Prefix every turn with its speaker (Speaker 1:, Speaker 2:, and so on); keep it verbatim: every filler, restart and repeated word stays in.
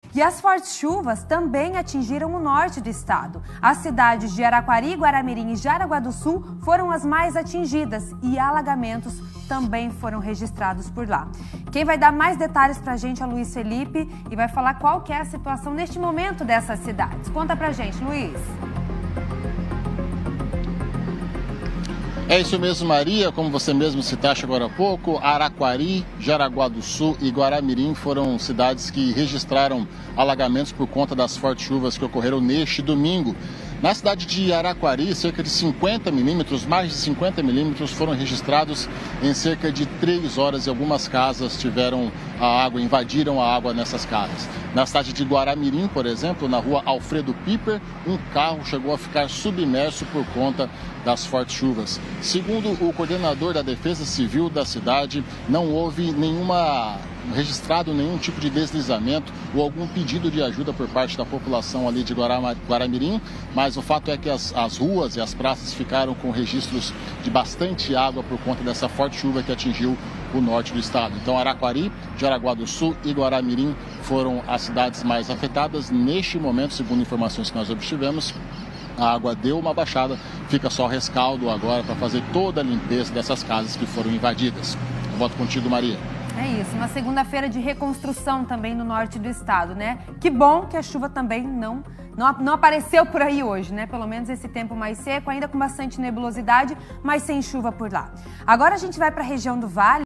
Speaker 1: E as fortes chuvas também atingiram o norte do estado. As cidades de Araquari, Guaramirim e Jaraguá do Sul foram as mais atingidas e alagamentos também foram registrados por lá. Quem vai dar mais detalhes pra gente é o Luiz Felipe e vai falar qual que é a situação neste momento dessas cidades. Conta pra gente, Luiz.
Speaker 2: É isso mesmo, Maria, como você mesmo citaste agora há pouco, Araquari, Jaraguá do Sul e Guaramirim foram cidades que registraram alagamentos por conta das fortes chuvas que ocorreram neste domingo. Na cidade de Araquari, cerca de cinquenta milímetros, mais de cinquenta milímetros foram registrados em cerca de três horas e algumas casas tiveram a água, invadiram a água nessas casas. Na cidade de Guaramirim, por exemplo, na rua Alfredo Piper, um carro chegou a ficar submerso por conta das fortes chuvas. Segundo o coordenador da Defesa Civil da cidade, não houve nenhuma registrado nenhum tipo de deslizamento ou algum pedido de ajuda por parte da população ali de Guaramirim, mas o fato é que as, as ruas e as praças ficaram com registros de bastante água por conta dessa forte chuva que atingiu o norte do estado. Então, Araquari, Jaraguá do Sul e Guaramirim foram as cidades mais afetadas. Neste momento, segundo informações que nós obtivemos, a água deu uma baixada, fica só rescaldo agora para fazer toda a limpeza dessas casas que foram invadidas. Eu volto contigo, Maria.
Speaker 1: É isso, uma segunda-feira de reconstrução também no norte do estado, né? Que bom que a chuva também não, não, não apareceu por aí hoje, né? Pelo menos esse tempo mais seco, ainda com bastante nebulosidade, mas sem chuva por lá. Agora a gente vai para a região do Vale.